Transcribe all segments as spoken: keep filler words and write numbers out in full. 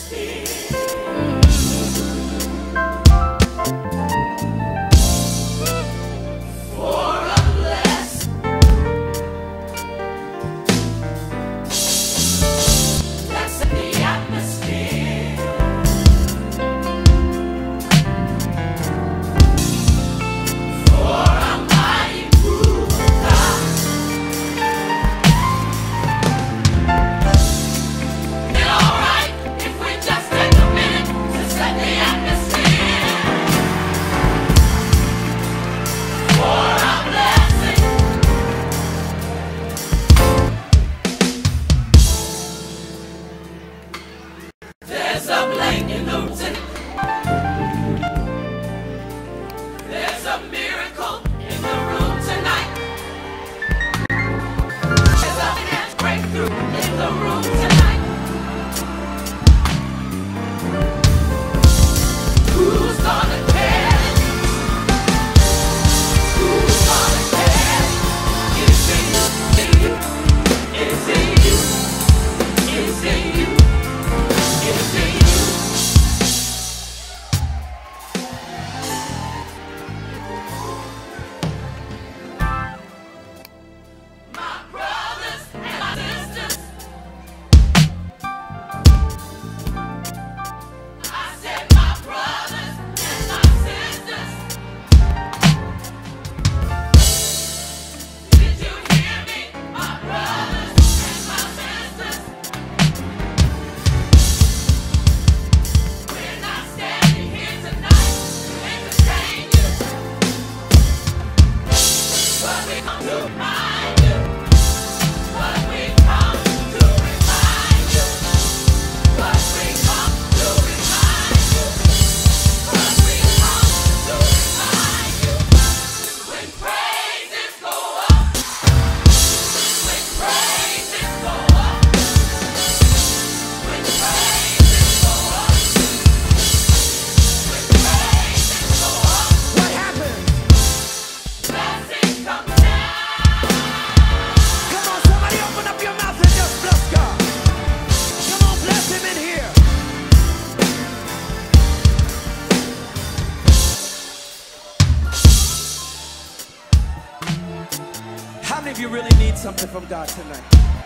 You really need something from God tonight.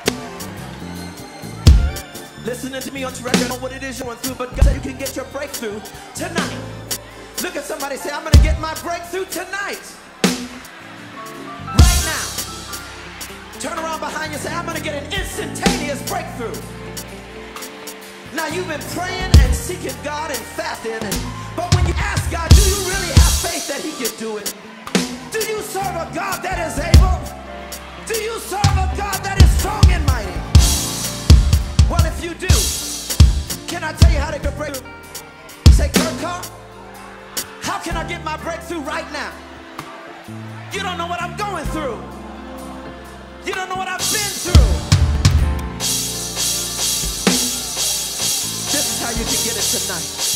Listening to me on this record on what it is you're going through, but God said you can get your breakthrough tonight. Look at somebody, say, I'm going to get my breakthrough tonight. Right now. Turn around behind you and say, I'm going to get an instantaneous breakthrough. Now you've been praying and seeking God and fasting, and, but when you ask God, do you really have faith that he can do it? Do you serve a God that is able? Do you serve a God that is strong and mighty? Well, if you do, can I tell you how to get breakthrough? Say, Carr, how can I get my breakthrough right now? You don't know what I'm going through. You don't know what I've been through. This is how you can get it tonight.